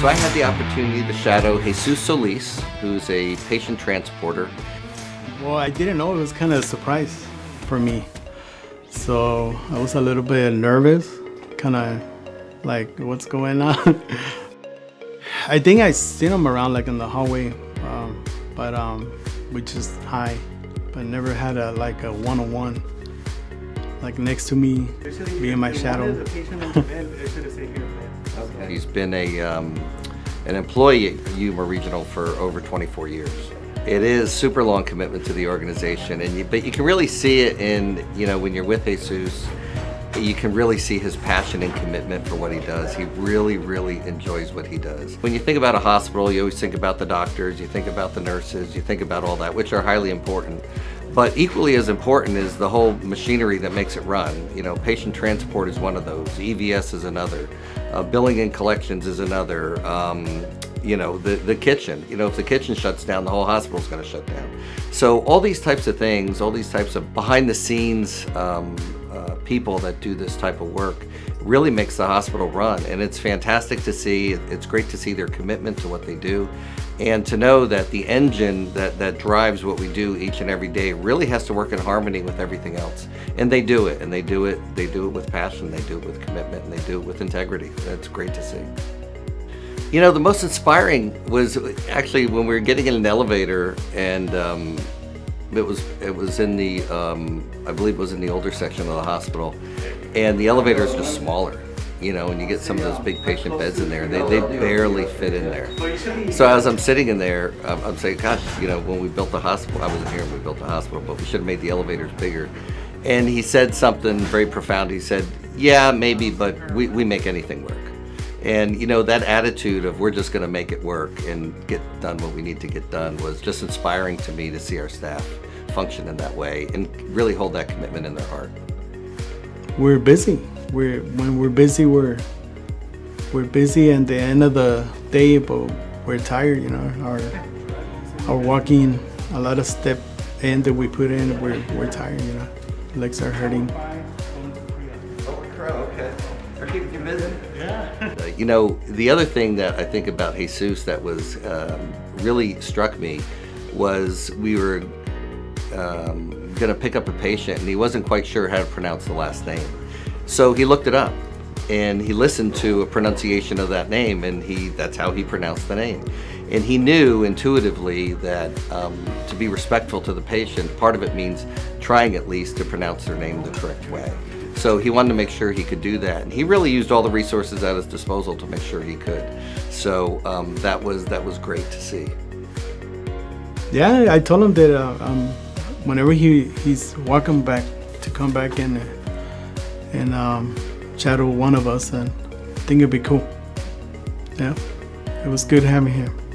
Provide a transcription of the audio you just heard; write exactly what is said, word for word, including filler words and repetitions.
So I had the opportunity to shadow Jesus Solis, who's a patient transporter. Well, I didn't know. It was kind of a surprise for me. So I was a little bit nervous, kind of like, what's going on? I think I seen him around like in the hallway, um, but um, we just hi, but never had a like a one-on-one, like next to me, being my shadow. He's been a um, an employee at Yuma Regional for over twenty-four years. It is super long commitment to the organization, and you, but you can really see it in, you know, when you're with Jesus, you can really see his passion and commitment for what he does. He really, really enjoys what he does. When you think about a hospital, you always think about the doctors, you think about the nurses, you think about all that, which are highly important. But equally as important is the whole machinery that makes it run. You know, patient transport is one of those. E V S is another. Uh, billing and collections is another. Um, you know, the, the kitchen. You know, if the kitchen shuts down, the whole hospital's gonna shut down. So all these types of things, all these types of behind the scenes um, uh, people that do this type of work really makes the hospital run. And it's fantastic to see. It's great to see their commitment to what they do. And to know that the engine that, that drives what we do each and every day really has to work in harmony with everything else. And they do it, and they do it, they do it with passion, they do it with commitment, and they do it with integrity. That's great to see. You know, the most inspiring was actually when we were getting in an elevator, and um, it was it was in the, um, I believe it was in the older section of the hospital, and the elevator is just smaller. You know, and you get some of those big patient beds in there, they, they barely fit in there. So as I'm sitting in there, I'm, I'm saying, gosh, you know, when we built the hospital, I wasn't here when we built the hospital, but we should have made the elevators bigger. And he said something very profound. He said, yeah, maybe, but we, we make anything work. And, you know, that attitude of we're just going to make it work and get done what we need to get done was just inspiring to me to see our staff function in that way and really hold that commitment in their heart. We're busy. We're, when we're busy, we're we're busy at the end of the day, but we're tired, you know. Our our walking, a lot of step in that we put in, we're we're tired, you know. Legs are hurting. Holy crow, okay. Are keeping you busy? Yeah. Uh, you know, the other thing that I think about Jesus that was um, really struck me was we were um, going to pick up a patient, and he wasn't quite sure how to pronounce the last name. So he looked it up, and he listened to a pronunciation of that name, and he that's how he pronounced the name. And he knew intuitively that um, to be respectful to the patient, part of it means trying at least to pronounce their name the correct way. So he wanted to make sure he could do that, and he really used all the resources at his disposal to make sure he could. So um, that was that was great to see. Yeah, I told him that uh, um, whenever he he's welcome back to come back in. Uh, and um, shadow one of us, and I think it'd be cool. Yeah, it was good having him.